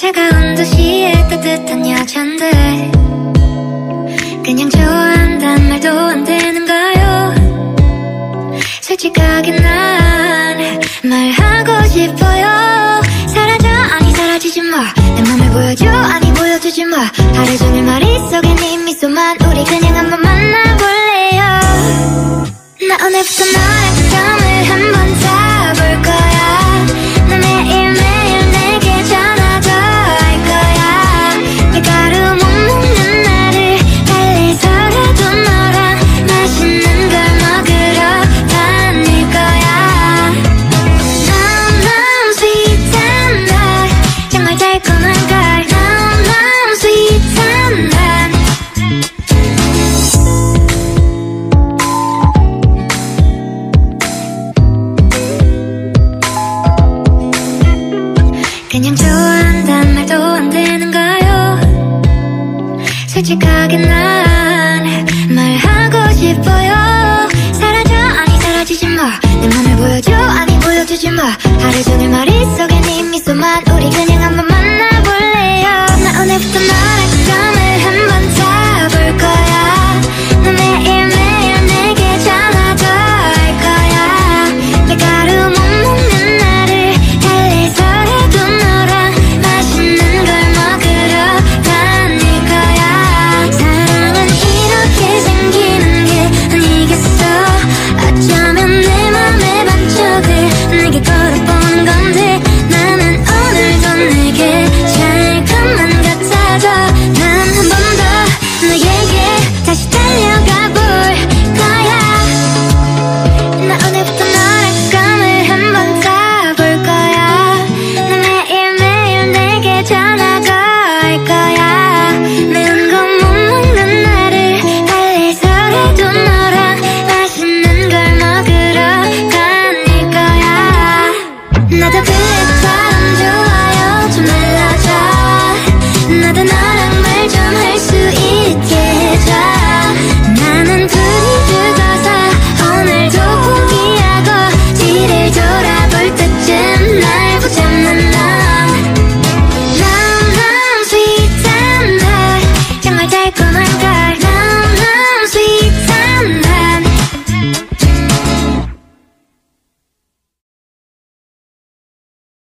차가운 도시의 따뜻한 여잔데 그냥 좋아한단 말도 안 되는가요? 솔직하게 난 말하고 싶어요. 사라져 아니 사라지지 마. 내 맘을 보여줘 아니 보여주지 마. 하루 종일 머릿속에 네 미소만. 우리 그냥 한번 만나볼래요. 나 오늘부터 너의 감정을 한번 잡을 거야. 나 매일매일 내게 전화도 할 거야. 밀가루 못 먹는 나를 달래서라도 너랑 맛있는 걸 먹으러 다닐 거야. 너무 sweet한 날 정말 달콤한 걸. 너무 sweet한 날 그냥 좋아한단 말도 안 되는가요? 솔직하게 난 말하고 싶어요. 사라져 아니 사라지지 마. 내 맘을 보여줘 아니 보여주지 마. 하루 종일 머릿속